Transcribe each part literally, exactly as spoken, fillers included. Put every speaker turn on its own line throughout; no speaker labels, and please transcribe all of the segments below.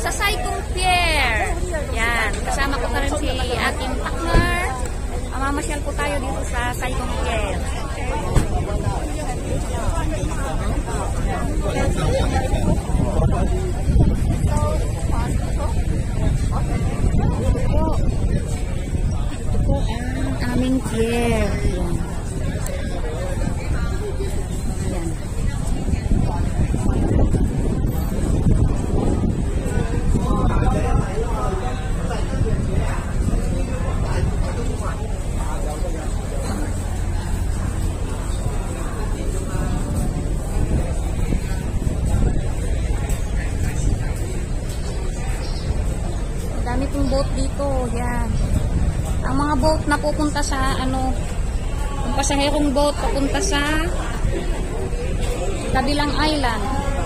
sa Saikong Pier. Yan, kasama ko na rin si ating partner. Mamasyal po tayo dito sa Saikong Pier. Ito po ang aming pier. Dami pong boat dito, yan. Ang mga boat na pupunta sa ano, ang pasaherong boat papunta sa kabilang island.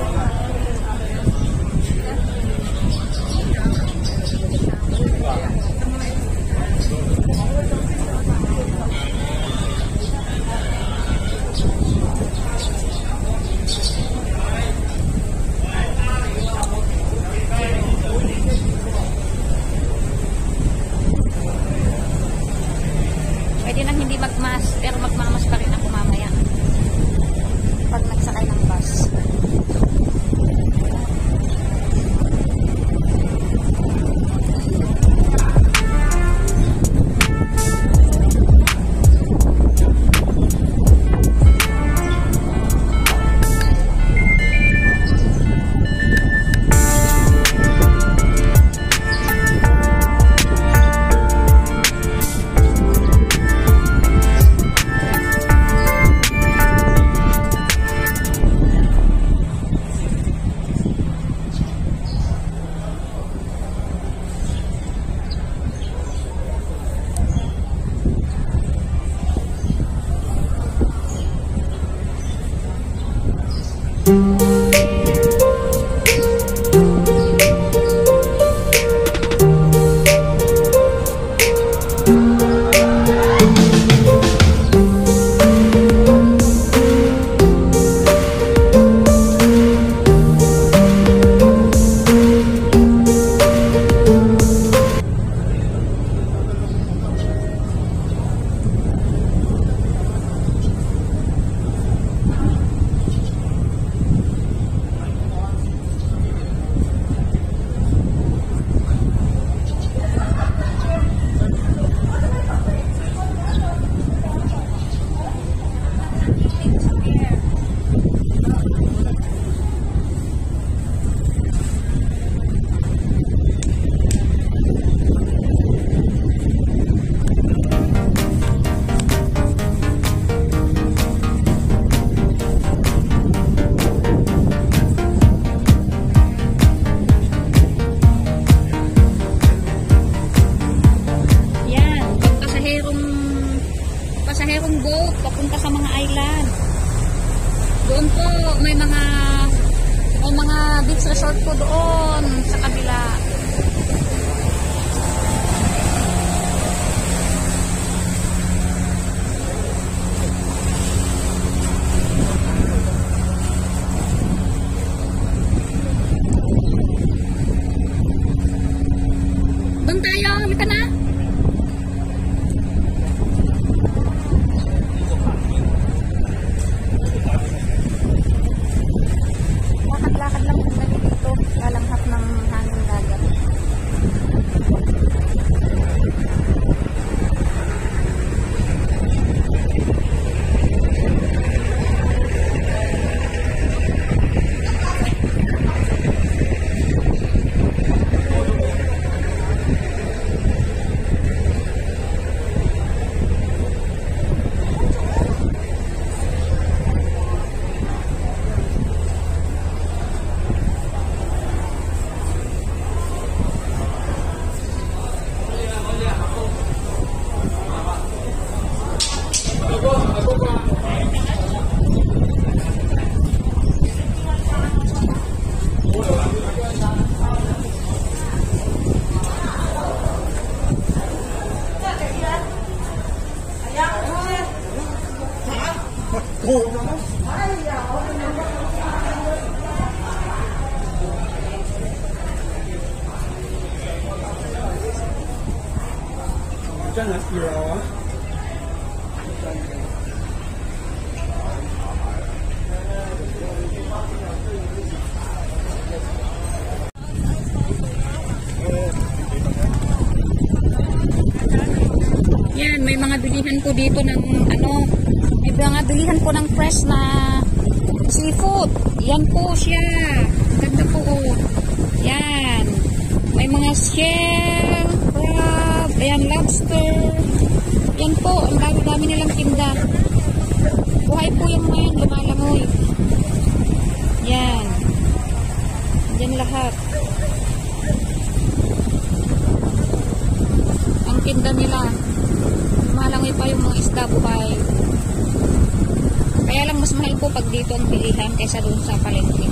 Pwede nang hindi magmas, pero magmamas pa rin ako mamaya pag nagsakay ng bus. Pasaherong boat papunta sa mga island. Doon po may mga may mga beach resort po doon sa kabila. Doon tayo, halika na. Lakad-lakad lang kung dali dito, lalanghap ng hangin dagat. Yan, may mga bilihan po dito ng ano, may mga bilihan po ng fresh na seafood. Yan po siya. Ganda po. Yan. May mga shell, crab, ayan, lobster. Yan po, ang dami-dami nilang tinda. Buhay po yung mga yan, lumalangoy. Yan. Yan lahat. Ang tinda nila. Lumalangoy pa yung mga isda, buhay. Kaya lang mas mahal po pag dito ang bilihan kaysa doon sa palengke.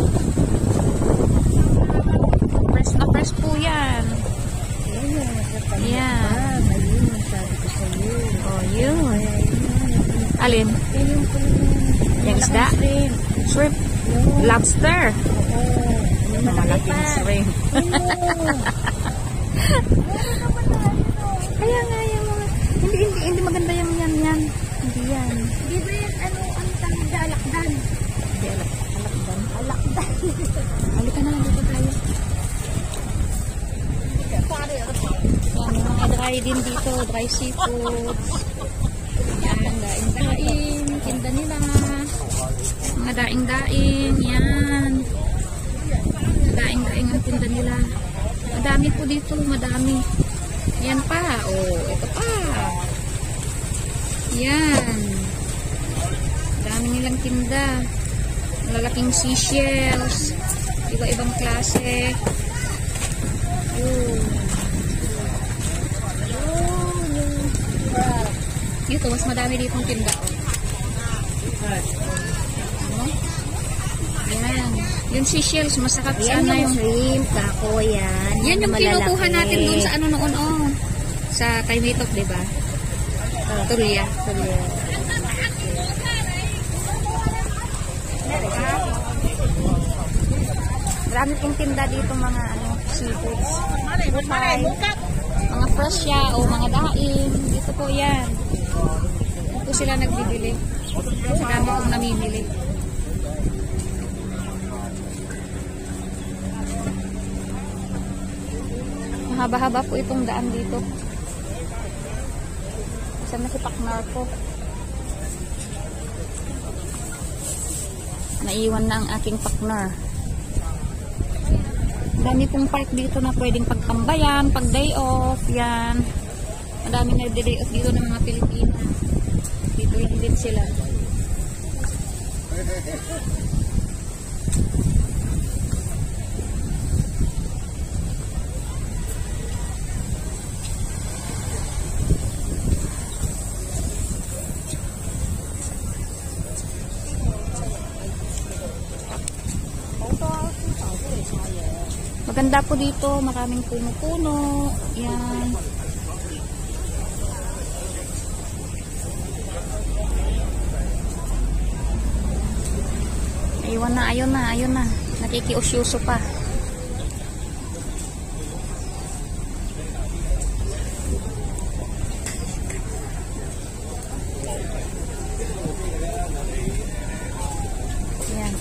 Fresh na fresh po yan. Yan. Oh, yun. Alin? Yung isda? Shrimp. Lobster. Malaking shrimp. Kaya nga yung mga hindi, hindi, hindi maganda yung yan yan. Hindi yan.
Di ba yan, ano, ang tawag na alakdan?
Hindi, alak, alakdan.
Alakdan.
Halika na, dito tayo. Yan, mga dry din dito, dry seafoods. Yan, daing-daing, tinda nila. Mga daing-daing, yan. Daing-daing ang tinda nila. Madami po dito, madami. Yan pa, oh, ito pa. Yan. Dami nilang tinda. Malalaking seashells. Iba-ibang klase. Oh. Dito, mas madami ditong tinda. Ano? Yan. Yung seashells, masakap sana yung
shrimp, kako, yan.
yan yung
malalaki.
kinukuha natin dun sa ano noon, oh. Sa kay Mitok, diba? Uh, Tulia.
Tulia.
Marami pong tinda dito mga ano, seafoods. Buhay. Mga fresh ya, o mga daing. Dito po yan. Dito sila nagbibili. Sa dami pong namimili. Mahaba-haba po itong daan dito. Saan na si partner ko? Naiwan na ang aking partner. Dami pong park dito na pwedeng pagtambayan, pag day off, yan. Madami na day off dito ng mga Pilipina. Dito lang din sila. Maganda po dito, maraming puno-puno. Yan. Ayun na, ayun na, ayun na. Nakikiusyuso pa. Yan.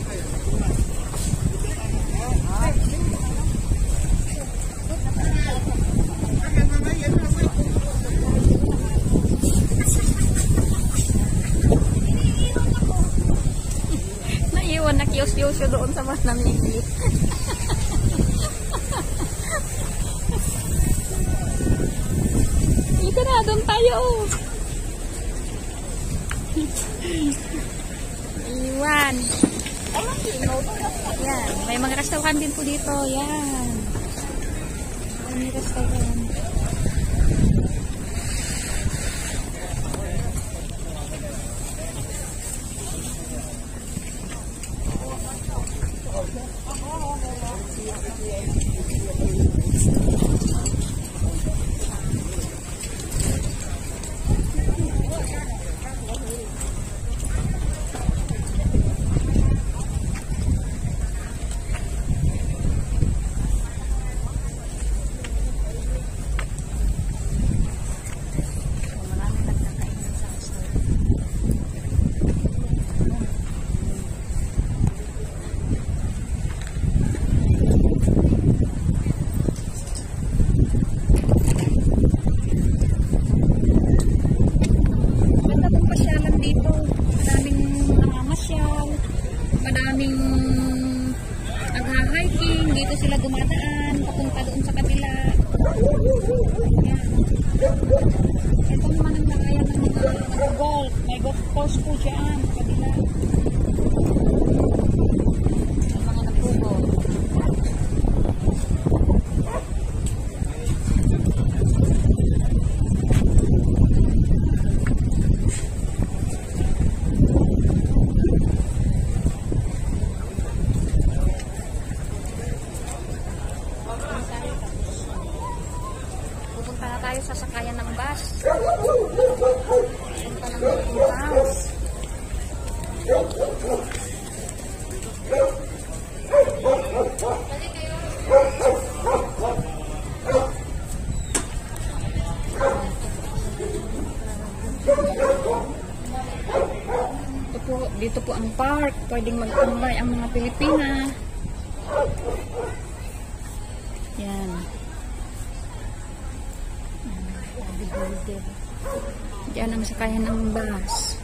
Naiwan na kiyos-yosyo doon sa mas namili. Ito na, doon tayo. Iwan. Yan, may mga restaurant din po dito. Yan. May restaurant. dumadaan papunta doon sa kabila. Yan. Ito naman ang lakayan ng mga nag-golf. May golf course po dyan sa kabila. Ang mga nag-golf. Pupunta na tayo sa sakayan ng bus. Pupunta ng boarding house. Ito po, dito po ang park. Pwedeng magtambay ang mga Pilipina. Yan. Diyan ang sakayan ng bus.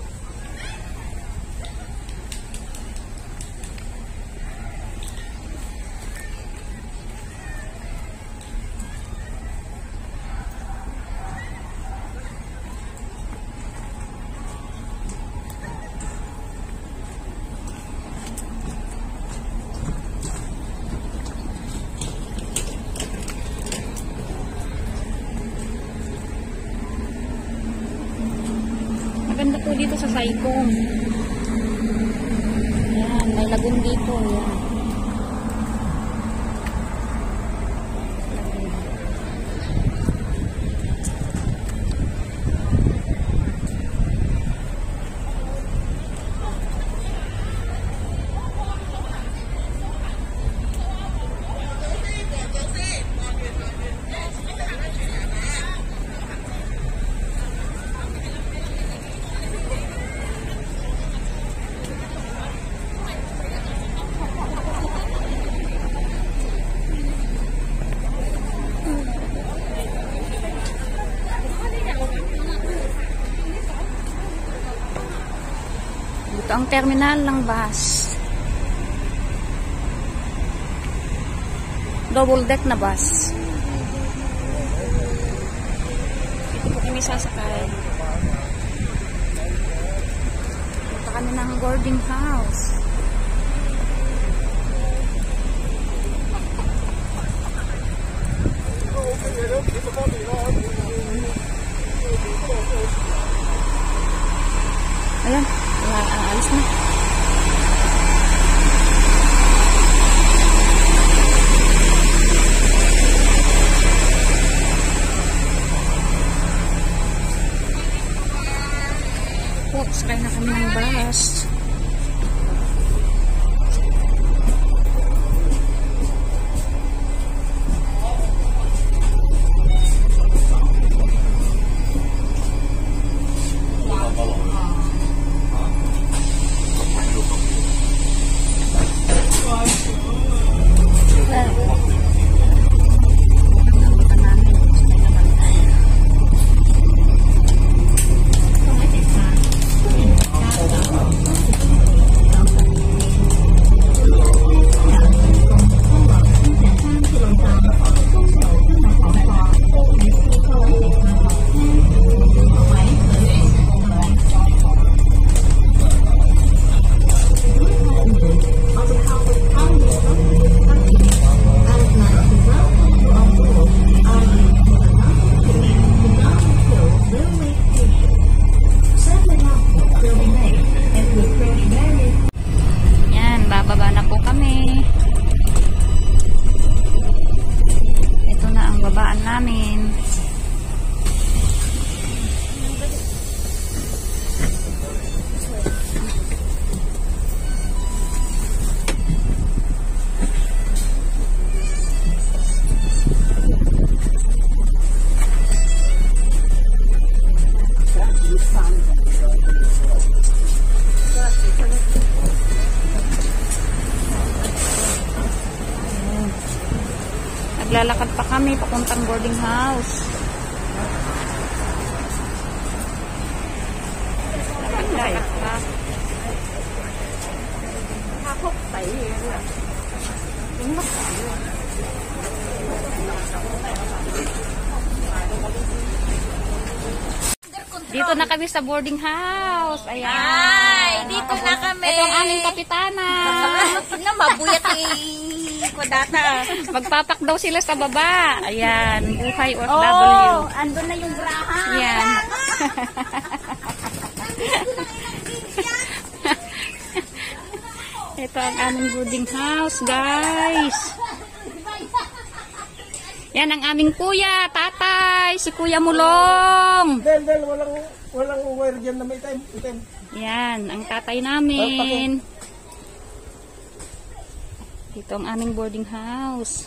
Maganda po dito sa Saigon. Yan, may lagoon dito. Yan. Ito ang terminal ng bus. Double deck na bus. Ito po kami sasakay. Ito kami ng boarding house. Ayan. Ang alis na. Po, sakay na kami ng bus. Namin. Naglalakad pa kami papuntang boarding house. Lakad pa. Hakok tayo. Tingnan tayo. Nandito na kami sa boarding house. Ayan.
Ay, dito na kami.
Ito ang aming kapitana.
Na mabuyat eh. Kodata.
Magpapak daw sila sa baba. Ayan. Buhay O F W.
Oh, andun na yung braha.
Ayan. Ito ang aming boarding house, guys. Yan ang aming kuya, tatay, si Kuya Mulong.
Del, del, walang, walang wire dyan na may time. time.
Yan, ang tatay namin. Dito ang aming boarding house.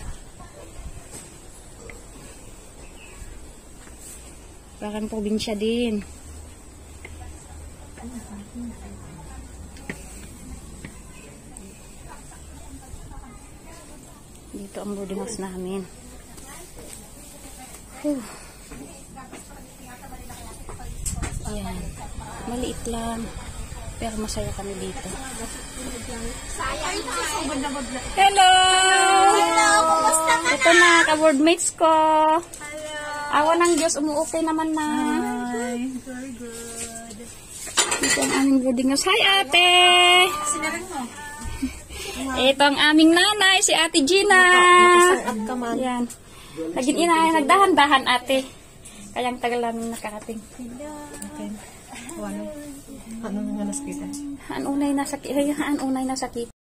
Parang probinsya din. Dito ang boarding house namin. Whew. Ayan. Maliit lang. Pero masaya kami dito. Hello!
Hello, kumusta ka?
Ito na, ka-boardmates ko. Awa ng Diyos, umuukay naman na.
Hi, very good.
Ito ang aming boarding house. Hi, ate!
Sinarang mo?
Ito ang aming nanay, si Ate Gina. Ayan. Naging ina, nagdahan-dahan, ate. Kayang tagal namin nakarating.
Ano nga nasakita?
Haan unay na sakit. Haan unay na sakit.